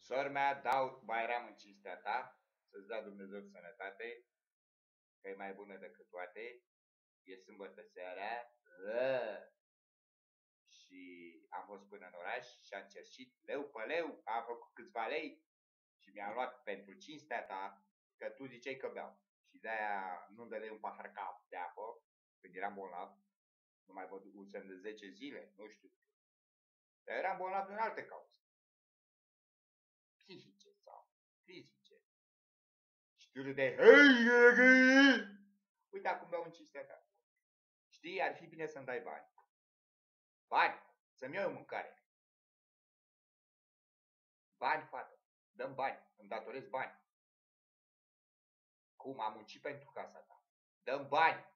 Sora mea, dau Bairam în cinstea ta, să-ți dea Dumnezeu sănătate, că e mai bună decât toate. E sâmbătă seara și am fost până în oraș și am cerșit leu pe leu, am făcut câțiva lei și mi-am luat pentru cinstea ta, că tu ziceai că beau. Și de-aia nu-mi dădeai un pahar de apă, când eram bolnav, nu mai vădusem de 10 zile, nu știu. Dar eram bolnav din alte cauze. Psihice sau fizice. Și tu râdeai, uite acum beau în cinstea ta. Știi, ar fi bine să-mi dai bani. Bani, să-mi iau eu mâncare. Bani, fată, dăm bani, îmi datorez bani. Cum, am muncit pentru casa ta. Dăm bani.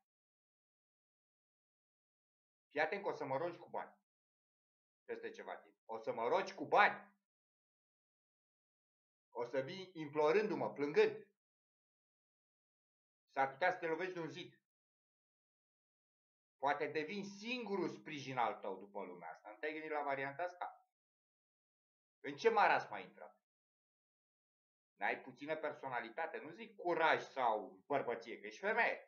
Fii atent că o să mă rogi cu bani. Peste ceva timp. O să mă rogi cu bani. O să vii implorându-mă, plângând. S-ar putea să te lovești de un zid. Poate devin singurul sprijin al tău după lumea asta. Nu te-ai gândit la varianta asta? În ce maras mai intrat? N-ai puțină personalitate? Nu zic curaj sau bărbăție, că ești femeie.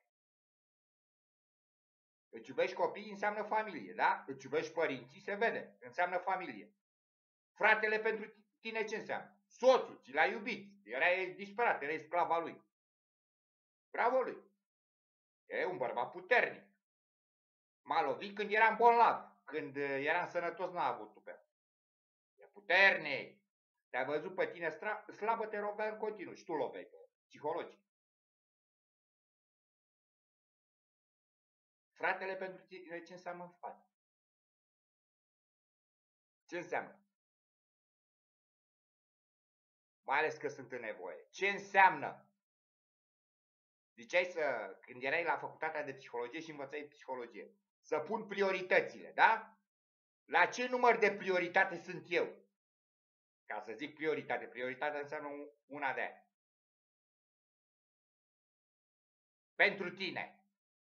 Îți iubești copiii, înseamnă familie, da? Îți iubești părinții, se vede, înseamnă familie. Fratele pentru tine ce înseamnă? Soțul, ți l-ai iubit, erai disperat, erai sclava lui. Bravo lui. E un bărbat puternic. M-a lovit când eram bolnav, când eram sănătos n-a avut tupeu. E puternic. Te-a văzut pe tine slabă, te lovea în continuu și tu loveai pe psihologic. Fratele pentru tine ce înseamnă fată? Ce înseamnă? Mai ales că sunt în nevoie. Ce înseamnă? Ziceai când erai la facultatea de psihologie și învățai psihologie, să pun prioritățile, da? La ce număr de prioritate sunt eu? Ca să zic prioritate, prioritatea înseamnă una de aia. Pentru tine.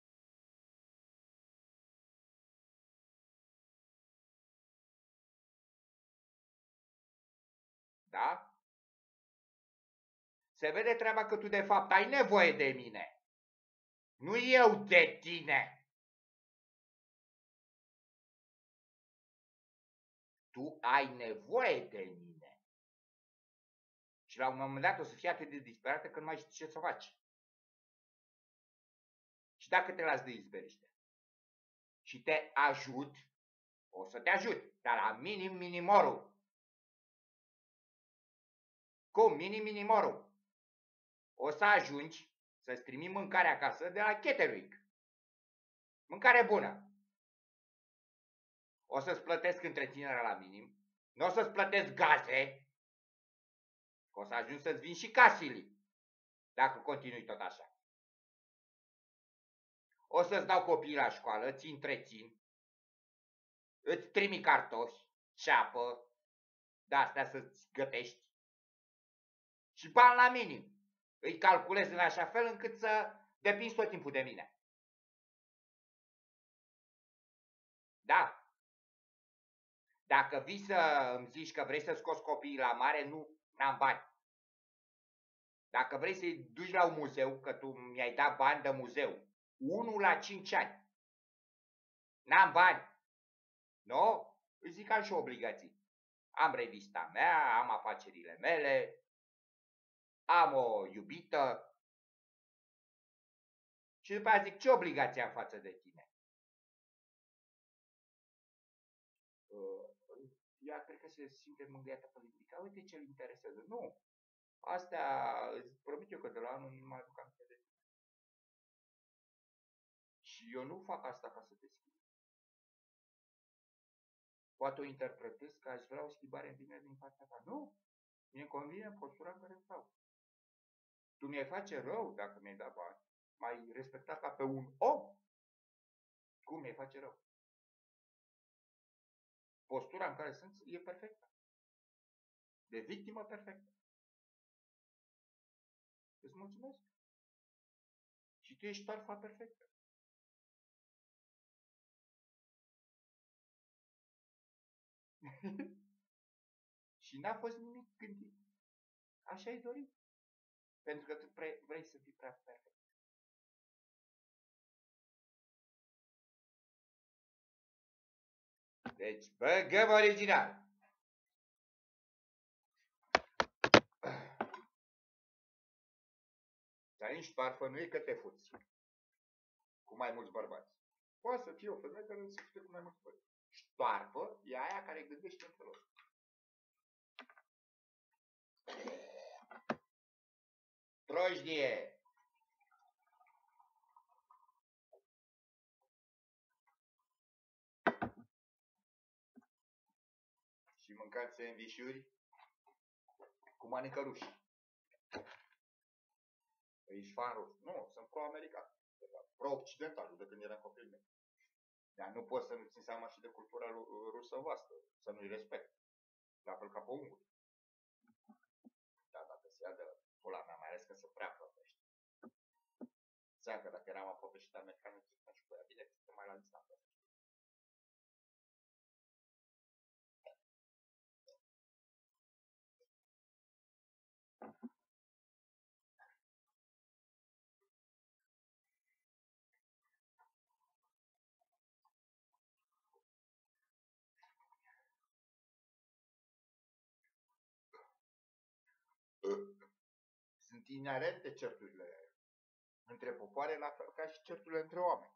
Da? Se vede treaba că tu de fapt ai nevoie de mine. Nu eu de tine. Tu ai nevoie de mine. Și la un moment dat o să fii atât de disperată că nu mai știi ce să faci. Și dacă te las de izberiște și te ajut, o să te ajut, dar la minimorul. Cum? Minimorul. O să ajungi să-ți trimi mâncare acasă de la catering. Mâncare bună. O să-ți plătesc întreținerea la minim. Nu o să-ți plătesc gaze. O să ajungi să-ți vin și casile. Dacă continui tot așa. O să-ți dau copiii la școală, ți întrețin. Îți trimi cartofi, ceapă, de-astea să-ți gătești. Și bani la minim. Îi calculez în așa fel încât să depinzi tot timpul de mine. Da. Dacă vii să îmi zici că vrei să scoți copiii la mare, nu am bani. Dacă vrei să-i duci la un muzeu, că tu mi-ai dat bani de muzeu, 1 la 5 ani, n-am bani. Nu? Îi zic, am și obligații. Am revista mea, am afacerile mele, am o iubită. Și după aia zic, ce obligație am față de tine? Ea cred că se simte mângâiată pe limbica. Uite ce-l interesează. Nu. Astea, îți promit eu că de la anul nu mai aduc aminte de tine. Și eu nu fac asta ca să te schimb. Poate o interpretez că aș vrea o schimbare în bine din partea ta. Nu. Mie convine postura în care stau. Tu mi-ai face rău dacă mi-ai dat bani. M-ai respectat ca pe un om. Cum mi-ai face rău? Postura în care sunt e perfectă. De victimă perfectă. Îți mulțumesc. Și tu ești tarfa perfectă. Și n-a fost nimic gândit. Așa ai dorit. Pentru că tu vrei să fii prea perfect. Deci, băgăm original. Dar nici parfă nu e că te fuți cu mai mulți bărbați. Poate să fie o femeie care se fute cu mai mulți bărbați. Ștoarpă e aia care gândește în felul ăsta. Drojdie! Și mâncați sandvișuri cu mănâncăruși. Ești fan rus. Nu, sunt pro-american. Pro-occidental, de când eram copil meu. Dar nu poți să nu ții seama și de cultura rusă voastră, să nu-i respect. La fel ca pe unguri. Da, dacă se ia de pula mea, mai ales că se prea apropește. Înseamnă că dacă eram aproape și de americană, țipăm și cu ea. Bine, suntem mai la distanță. Sunt inerente certurile între popoare, la fel ca și certurile între oameni.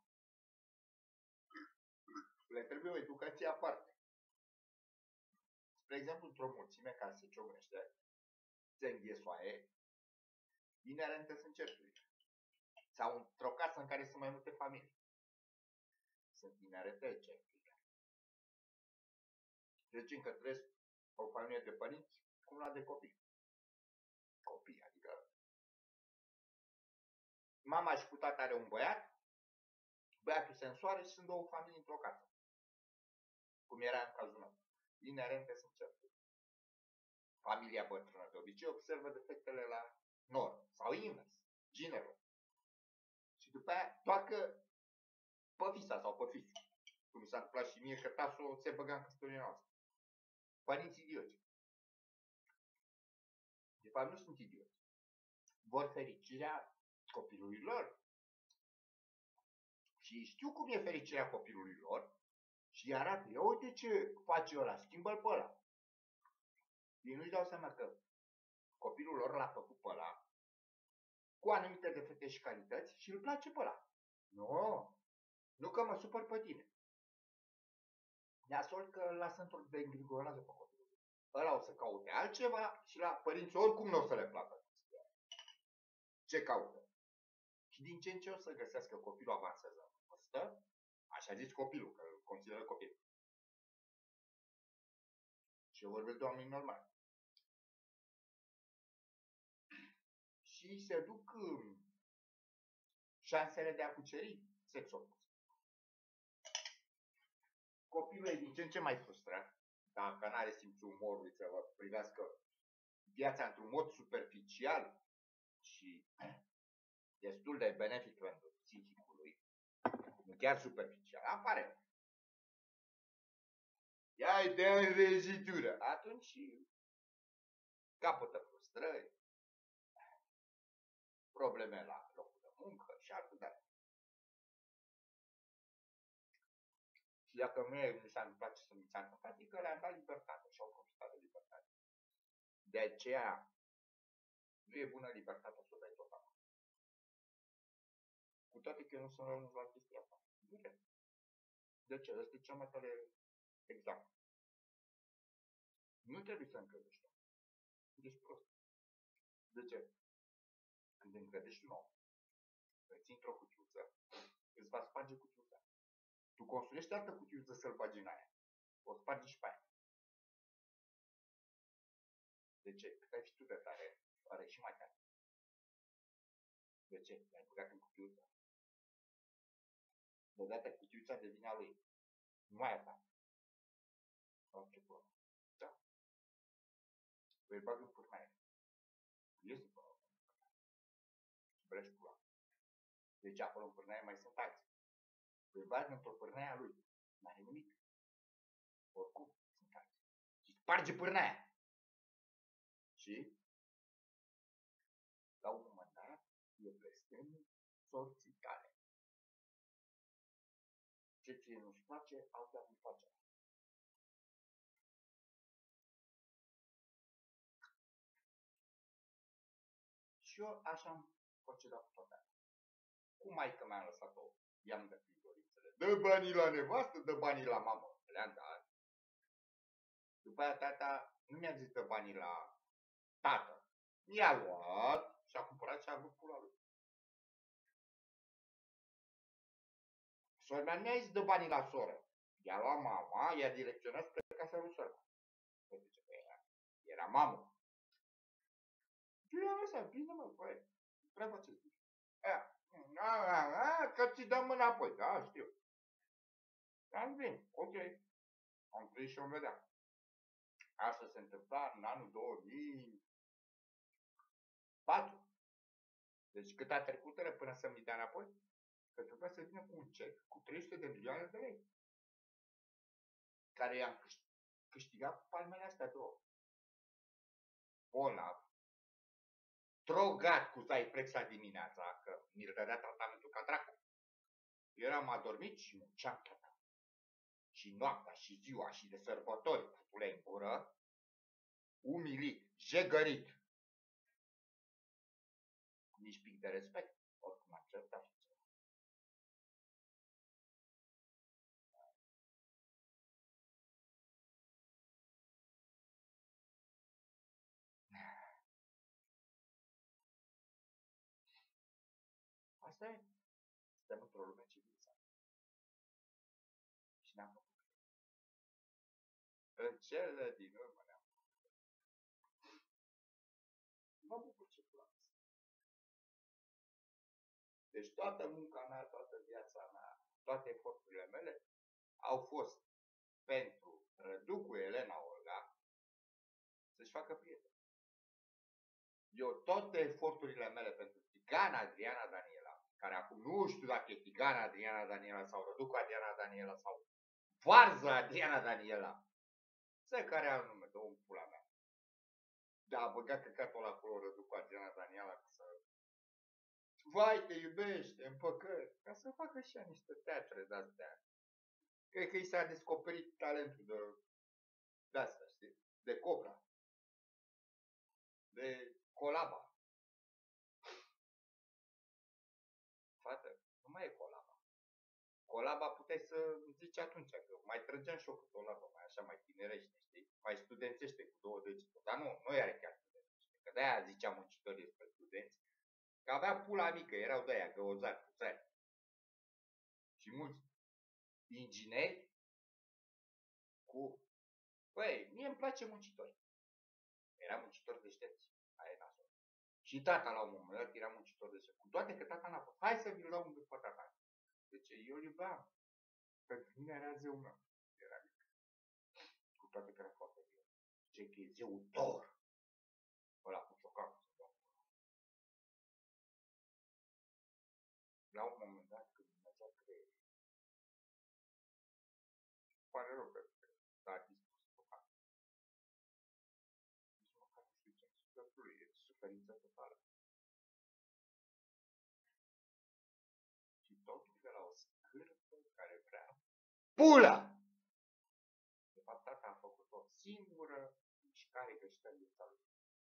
Le trebuie o educație aparte. Spre exemplu, într-o mulțime care se ciocnește, se înghesoaie, inerente sunt certurile. Sau într-o casă în care sunt mai multe familii. Sunt inerente certurile. Să zicem că trăiesc o familie de părinți cu una de copii. Copii, adică mama și cu tata are un băiat, băiatul se însoară și sunt două familii într-o casă. Cum era în cazul meu. Inerente sunt certuri. Familia bătrână de obicei observă defectele la nor sau invers, ginerul. Și după aia toacă pe fisa sau pe fis. Cum mi s-a întâmplat și mie că tasul se băga în căsătoria noastră. Părinți idioți. De fapt nu sunt idioți. Vor fericirea copilului lor. Și știu cum e fericirea copilului lor și îi arată, ia uite ce face ăla, schimbă-l pe ăla. Ei nu-și dau seama că copilul lor l-a făcut pe ăla cu anumite defecte și calități și îl place pe ăla. Nu că mă supăr pe tine. Nasol că îl lasă într-o de îngrigorează pe copilul. Ăla o să caute altceva și la părinți oricum nu o să le placă. Ce caută? Și din ce în ce o să găsească copilul avansează în vârstă, așa zis copilul, că îl consideră copil. Și eu vorbesc de oameni normali. Și se duc șansele de a cuceri sex opus. Copilul e din ce în ce mai frustrat, dacă n-are simțul umorului să vă privească viața într-un mod superficial și destul de benefic pentru psihicul lui, nu chiar superficial, apare. Ia-i de învejitură. Atunci capătă frustrări, probleme la locul de muncă și alte de. Și dacă mi s-a întâmplat ce să mi s-a întâmplat, e că le-am dat libertate și au profitat de libertate. De aceea nu e bună libertatea să o dai tot acum. Cu toate că eu nu sunt rău la chestia asta. De ce? Ăsta e cel mai tare examen. Nu trebuie să încălzești. Ești prost. De ce? Când încălzești un om, îl ții într-o cutiuță, îți va sparge cutiuța. Tu construiești altă cutiuță să-l bagi în aia. O spargi și pe aia. De ce? Cât ai fi tu de tare, are și mai tare. De ce? L-ai băgat în cutiuță. Deodată cutiuța devine a lui. Nu mai e a ta. Sau ce pula. Da. Îi bag în pârnaie. Iese până la urmă. Și brești pula. Deci acolo în pârnaie mai sunt alții. Îi bag într-o pârnaie a lui. N-are nimic. Oricum sunt alții. Și sparge pârnaia. Și sorții tale. Ce ție nu-ți place, alta nu face. Și eu așa am procedat cu toate astea. Cu maică mi-am lăsat-o, i-am găsit dorințele. Dă banii la nevastă, dă banii la mamă. Le-am dat. După aia tata nu mi-a zis dă banii la tată. Mi-a luat și a cumpărat și a avut pula lui. Sora mea nu i-a zis dă banii la soră. I-a luat mama, i-a direcționat spre casa lui sora. Era mamă. Eu i-am lăsat, bine mă, băi, treaba ce zici. Că ți dăm înapoi, da, știu. Am bine, ok. Am trăit și o vedea. Asta se întâmpla în anul 2004. Deci cât a trecut până să-mi dea înapoi? Că trebuia să vină cu un cec cu 300 de milioane de lei. Care i-am câștigat cu palmele astea două. Bolnav. Drogat cu Zyprexa dimineața, că mi-l dădea tratamentul ca dracu. Eu eram adormit și munceam tata. Și noaptea, și ziua, și de sărbători, putule în gură, umilit, jegărit. Nici pic de respect, oricum am certat și ceva. Asta e. Suntem într-o lume civilizată. Și ne-am făcut. În cele din urmă ne-am făcut. Mă bucur ce plac. Deci toată munca mea, toată viața mea, toate eforturile mele au fost pentru Răducu Elena Olga să-și facă prieteni. Eu toate eforturile mele pentru Tigana Adriana Daniela, care acum nu știu dacă e Tigana Adriana Daniela sau Răducu Adriana Daniela sau Varza Adriana Daniela, să care are nume, dă un pula mea. Da, a băgat căcatul ăla acolo Răducu Adriana Daniela să vai, te iubește, în păcări, ca să facă și ea niște teatre de-astea. Cred că i s-a descoperit talentul de asta, știi? De Cobra. De Colaba. Frate, nu mai e Colaba. Colaba puteai să zici atunci, că mai trăgeam și eu cu Colaba, mai așa, mai tinerește, știi? Mai studențește cu 2 degeturi. Dar nu era chiar studențește. Că de-aia ziceam muncitorii despre studenți. Că avea pula mică, erau de-aia, găozari, puțari. Și mulți ingineri cu... Băi, mie îmi place muncitori. Era muncitor deștepți. Aia e nasol. Și tata la un moment dat era muncitor deștept. Cu toate că tata n-a fost. Hai să vi-l dau un gât pe tata. Deci eu îl iubeam. Pentru mine era zeul meu. Era mic. Cu toate că era foarte bine. Ce că e zeul Thor. Ăla cu ciocanul. La un moment dat când mergea creierul. Pare rău că s-a dispus ciocanul. Nici măcar nu știu ce sufletul e suferință totală. Și totul de la o scârpă care vrea pula! De fapt, tata a făcut o singură mișcare greșită în viața lui.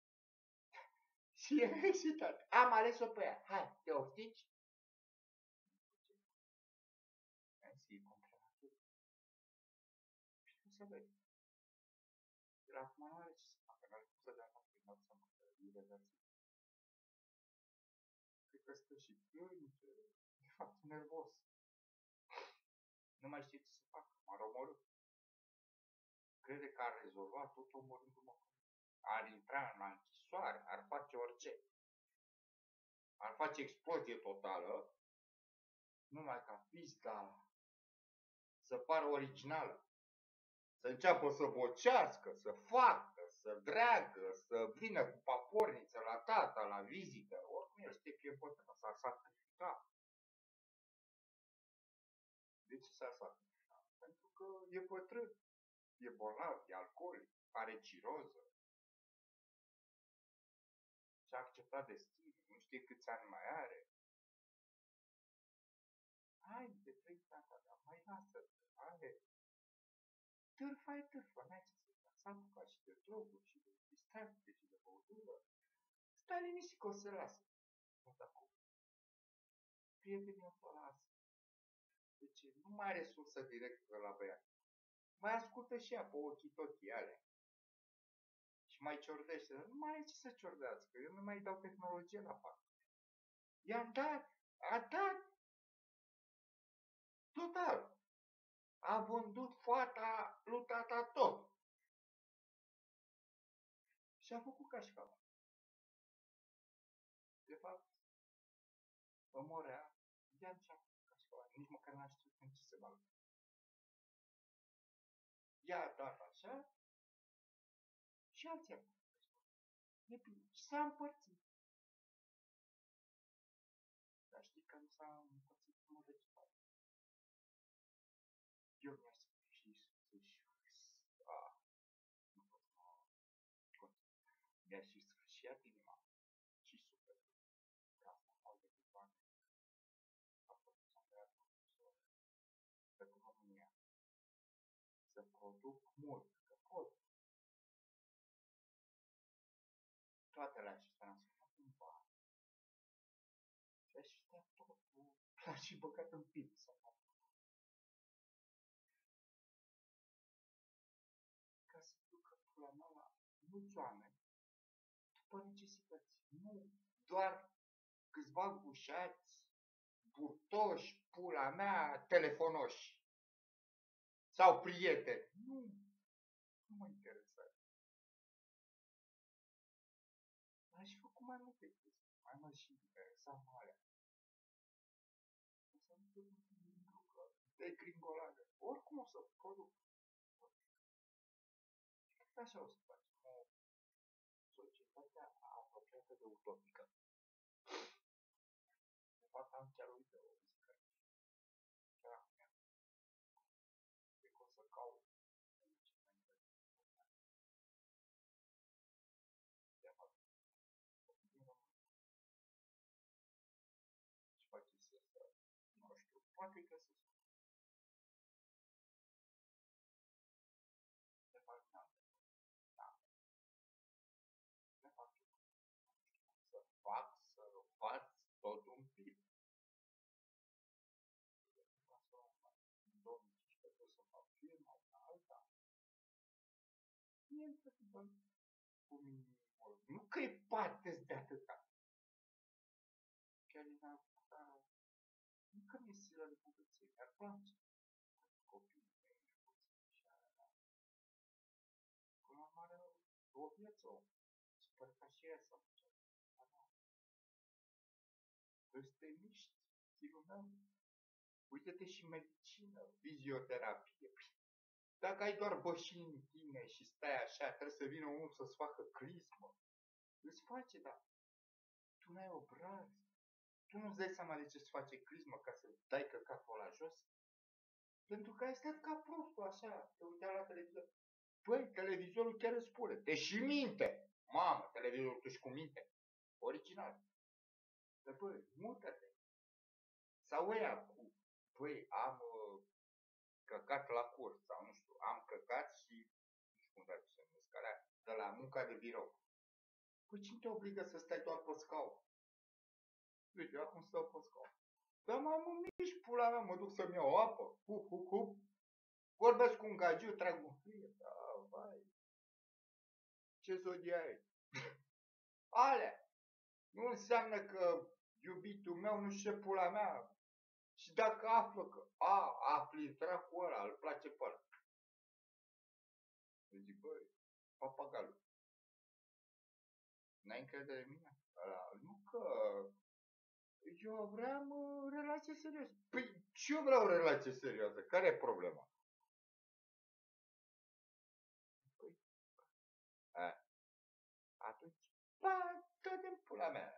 Și e excitat. Am ales-o pe ea. Hai, te oftici? Mersi, complementul. Și nu se vede. De la acum nu are ce să facă. N-are cum să dea fac prin altă seama că e reversibil. Cred că stă și plânge. De fapt, nervos. Nu mai știe ce să facă. M-ar omorâ. Crede că ar rezolva tot omorându-mă. Ar intra în închisoare, ar face orice. Ar face explozie totală, numai ca pizda să pară originală. Să înceapă să bocească, să facă, să dreagă, să vină cu paporniță la tata, la vizită. Oricum el știe că e bătrân, s-ar sacrifica. De ce s-ar sacrifica? Pentru că e bătrân, e bolnav, e alcoolic, are ciroză. Și-a acceptat destinul, nu știe câți ani mai are. Hai, de 3 tata, dar mai lasă, are. Târfa e târfă, n-ai ce să faci. S-a apucat și de droguri, și de distracție, și de băutură. Stai liniștit că o să lasă. Tot acum. Prietenii o să lasă. Deci nu mai are sursă directă la băiat. Mai ascultă și ea pe ochii toții alea. Și mai ciordește. Nu mai are ce să ciordească. Eu nu mai dau tehnologie la fac. I-a dat. A dat. Total. A vândut fata lui tata tot. Și a făcut cașcaval. De fapt, omorea, ea și-a făcut cașcaval. Nici măcar n-a știut în ce se bagă. Ea a dat așa și alții au făcut cașcaval. E bine. Și s-a împărțit. Dar știi că nu s-a împărțit cum de ce face. Eu mi-aș și nu pot să mă conțin. Mi-aș și sfârșit inima. Și super. Că asta au de câțiva ani. A fost să-mi dea profesor. Pentru România. Să produc mult. Că pot. Toate alea și transformat în bani. Și aș sta totul. L-a și băgat în PIB să fac. Ca să ducă pula mea la mulți oameni după necesități. Nu doar câțiva gușați, burtoși, pula mea, telefonoși. Sau prieteni. Nu mă interesează. Aș fi făcut mai multe chestii. Mai mult și interesam alea. O să nu duc de gringoladă. Oricum o să produc. Așa o să facem o societate apropiată de utopică. De fapt am chiar uitat o muzică. Chiar acum. Cred că o să caut. De fapt. Și fac chestia asta. Nu știu. Poate că să sunt. De fapt, n-am. De fapt, să fac, să învăț tot un pic. În 2015 trebuie să fac firma, una alta. Mie într-adevăr, cu minimul. Nu că e parte de atâta. Chiar din asta, nu că mi-e sila de bogăție, mi-ar place. Copiii mei, nepoții și aia. Până la mare, o viață, sper ca și ea să înceapă. Ăsta miști, fiul meu. Uite-te și medicină, fizioterapie. Dacă ai doar bășini în tine și stai așa, trebuie să vină unul să-ți facă crismă. Îți face, dar tu n-ai obraz. Tu nu-ți dai seama de ce-ți face crismă ca să dai căcatul la jos? Pentru că ai stat ca prostul așa, te uitai la televizor. Băi, televizorul chiar îți spune, te și minte. Mamă, televizorul tu și cu minte. Original. Dar băi, mută-te. Sau ăia cu, băi, am căcat la curs, sau nu știu, am căcat și, nu știu cum dar să numesc alea, de la munca de birou. Păi cine te obligă să stai doar pe scaun? Uite, eu acum stau pe scaun. Dar mai mă mișc, pula mea, mă duc să-mi iau apă, vorbesc cu un gagiu, trag un fir, da, vai. Ce zodia e? Alea. Nu înseamnă că iubitul meu nu știe pula mea. Și dacă află că, afli dracul ăla, îl place pe ăla. Eu zic, băi, papagalul. N-ai încredere în mine? Nu că eu vreau relație serioasă. Păi și eu vreau relație serioasă. Care e problema? Păi, atunci, tot în pula mea.